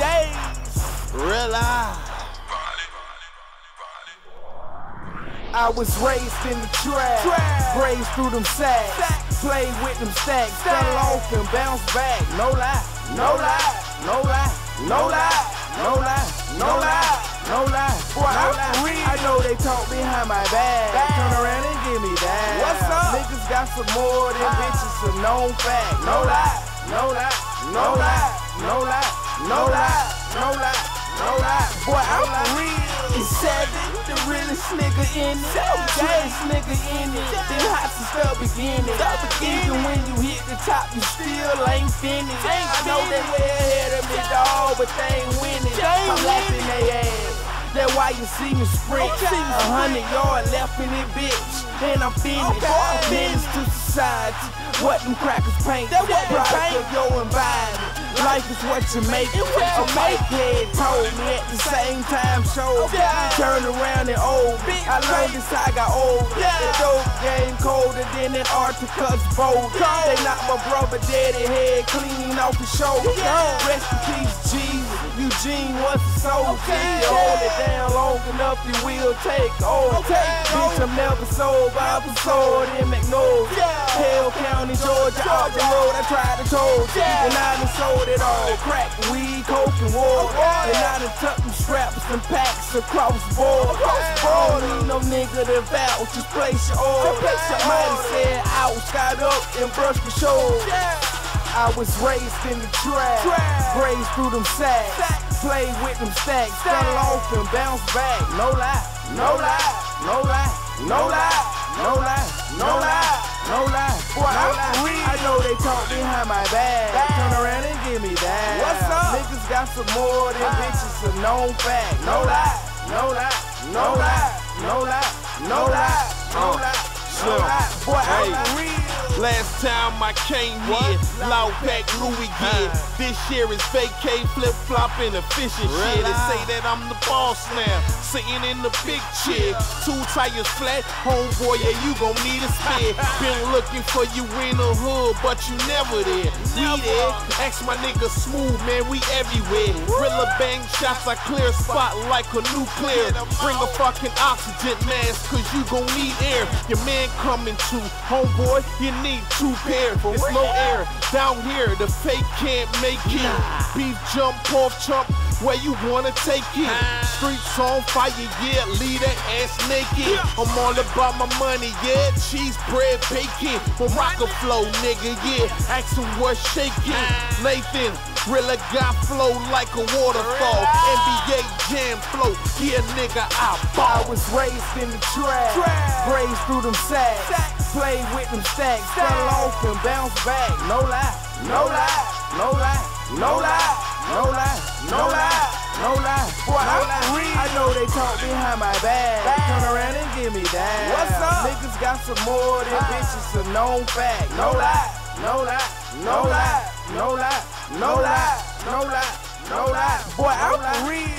Dayz. Real life. I was raised in the trap, raised through them sacks, played with them stacks, fell off and bounced back. No lie, no lie, no lie, no lie, no lie, no lie, no lie. Boy, I know they talk behind my back. Turn around and give me that. What's up? Niggas got some more than bitches, a known fact. No lie, no lie, no lie, no lie, no lie, no lie, no lie. Boy, I'm real. It's 7, the realest nigga in it, gayest nigga in it. Then hot to start beginning. Even when you hit the top, you still ain't finished. I know they way ahead of me, dawg, but they ain't winning. I'm laughing they ass. That's why you see me sprint. 100 yards left in it, bitch. And I'm finished. Menace to society. What them crackers paint. Product of your environment. Life is what you make it. A white head told me at the same time showed me. Turned around and old. I learned this I got old. The dope game colder than Antarctica's bold. They knocked my brother daddy head clean off his shoulder. Rest in peace, Jesus. Eugene was a soldier. You hold it down long enough, you will take over. Bitch, I'm never sober. I was sold in Magnolia. Hell County, Georgia, off the road. I tried to told you. And I done sold it all. Crack, weed, coke, and water. And I done tucked them straps and packs across the board. I don't need no nigga to vouch, just place your order. Might have said ouch, got up and brushed my shoulder. I was raised in the trap, raised through them sacks, played with them stacks, fell off and bounced back. No lie, no lie, no lie, no lie, no lie, no lie, no lie. Boy, I know they talk behind my back. Turn around and give me that. What's up? Niggas got some more than bitches, a known fact. No lie, no lie, no lie, no lie, no lie, no lie, no lie. Boy, I'm real. Last time I came here, loud pack Louis gear. This year is vacay, flip flopping, efficient shit. They say that I'm the boss now, sitting in the big chair. 2 tires flat, homeboy, yeah, you gon' need a spare. Been looking for you in the hood, but you never there. We there, ask my nigga Smooth, man, we everywhere. Rilla bang shots, I clear spot like a nuclear. Bring a fucking oxygen mask, cause you gon' need air. Your man coming too, homeboy, you need 2 pairs. It's no air down here, the fake can't make it. Beef jump off chump, where you wanna take it. Streets on fire, yeah, leave that ass naked. I'm all about my money, yeah, cheese, bread, bacon. Morocco flow, nigga, yeah, ask him what's shaking. Nathan, really got flow like a waterfall. NBA jam flow, yeah, nigga, I ball. I was raised in the trap, raised through them sacks, played with them stacks, fell off and bounced back. No lie, no lie, no lie, no lie, no lie, no lie, no lie. Boy, I know they talk behind my back. Turn around and give me that. What's up? Niggas got some more than bitches, a known fact. No lie, no lie, no lie, no lie, no lie, no lie, no lie. Boy, I'm real.